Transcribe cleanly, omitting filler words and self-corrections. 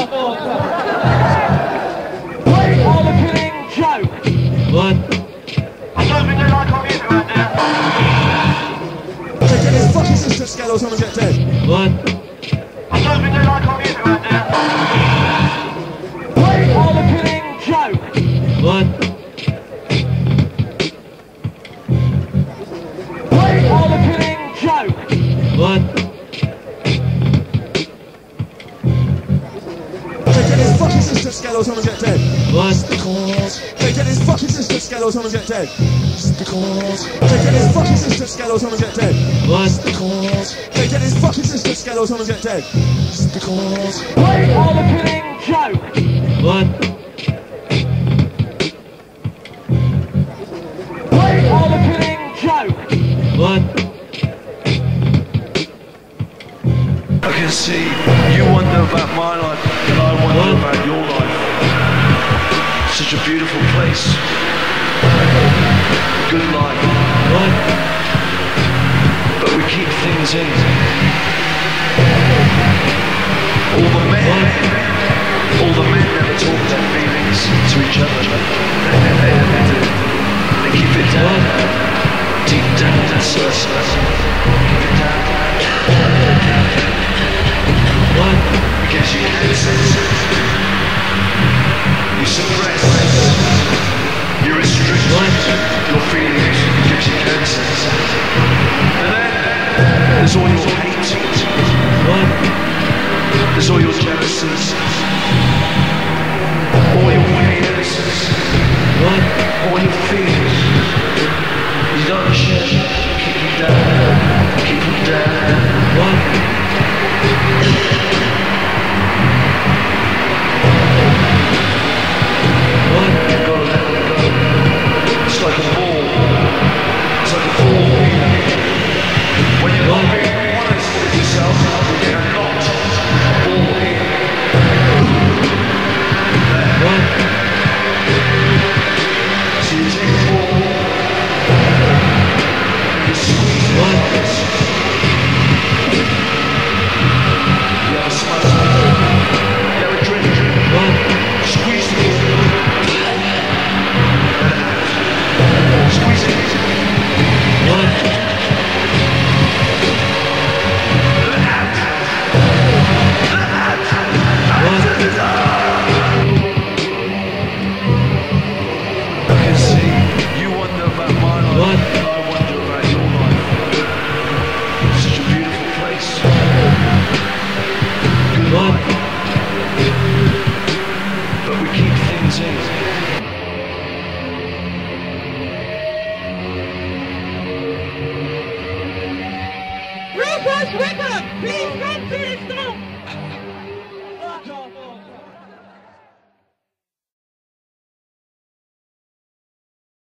Wait for the Killing Joke. One. I don't think they like our music right now. Get his fucking sister scale or someone get dead. One. I don't think they like our music right now. Wait for the Killing Joke. One. Wait for the Killing Joke. One. Get his fucking sister scale or someone get dead. One. Get his fucking sister scale or someone get dead. Get his fucking sister scale or someone get dead. One. Get his fucking sister scale or someone get dead. Wait for the Killing Joke. One. Wait for the Killing Joke. One. I can see you wonder about my life and I wonder about your life. Such a beautiful place. Good life. One. But we keep things in. All the men never talk their feelings to each other. They keep it down. Deep down inside. Keep it down. One. Because you can't sense it. You suppress. You restrict your feelings because you can't sense it. And then there's all your hate. One. There's all your jealousies. All your fears. One. All your fears. You don't share. Keep them down. Keep them down. One. One. You've got to let them go. It's like a ball. It's like a ball. When you're not being honest with yourself, you get a knot. A ball here. One. So you take the ball and you squeeze it. One. You have a smile. You have a drink. One. Squeeze the ball. Let it out. Squeeze it. One. Let it out. One. I can see you wonder about my life. One. And I wonder about your life. Such a beautiful place. Good One. life. But we keep things in. Rufus Wickham, please